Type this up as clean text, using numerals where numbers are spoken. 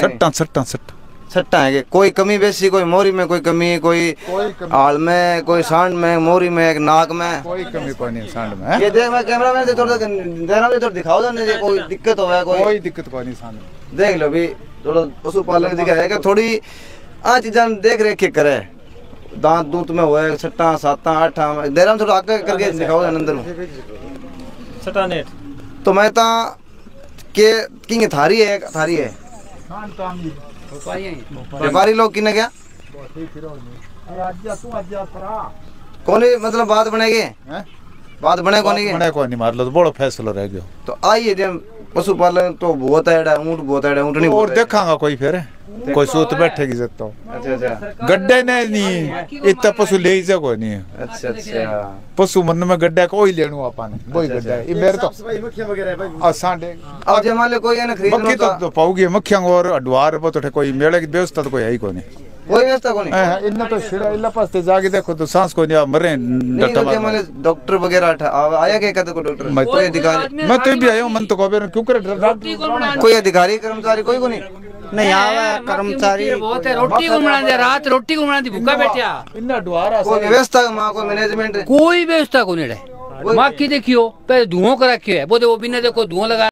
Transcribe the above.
सट्टा सट्टा सट्टा सट्टा है। कोई कमी बेसी, कोई मोरी में कोई कमी, कोई हाल में, कोई सांड में, मोरी में, एक नाक में, कोई कमी कोई नहीं सांड में। ये देख मैं कैमरा मैन से थोड़ा थोड़ा दिखाओ ना, कोई दिक्कत हो है कोई दिक्कत कोई नहीं सांड में। देख लो भी थोड़ा पशुपालन दिखा है कि थोड़ी आ चीजा देख रेख करे, दांत दूत में हुए सट्टा साता आठा देर थोड़ा आगे करके दिखाओ अंदर में सट्टा नेट। तो मैं ता के किंग थारी है व्यापारी लोग किने क्या कौन मतलब बात बनेगी, बात बने कोनी मार लो तो बड़ो फैसला रह गयो। तो आइए जब पशुपालन तो बहुत है, ऊँट बहुत है, ऊँटनी और देखांगा कोई फिर कोई सूत बैठेगी सकता हूँ। अच्छा गड्ढे नहीं इतना पशु ले जा कोई नहीं है। अच्छा पशु मन में गड्ढा कोई लेनु अपन वही गड्ढा है मेरे तो सांडे। अब जमाले कोई है ना खरीद मक्खी तो पाऊगी मक्खियां और अडवार वो तो कोई मेले की व्यवस्था तो कोई है ही कोई नहीं, कोई व्यवस्था कोई नहीं। इन्ना तो छिड़ा इल्ला पास जाके देखो तो सांस कोई नहीं मरे नहीं। डॉक्टर वगैरह आया क्या कहते को डॉक्टर, कोई अधिकारी? मैं तो भी आया हूं मन तो क्यों करे कोई अधिकारी कर्मचारी कोई को नहीं आवा कर्मचारी बहुत है। रोटी को बना दे, रात रोटी को बना दी, भूखा बैठा इन्ना द्वारा कोई व्यवस्था मां को मैनेजमेंट कोई व्यवस्था को नहीं रहे। माँ की देखियो पहले धुआं कर रखे है, वो बिना देखो धुआं लगा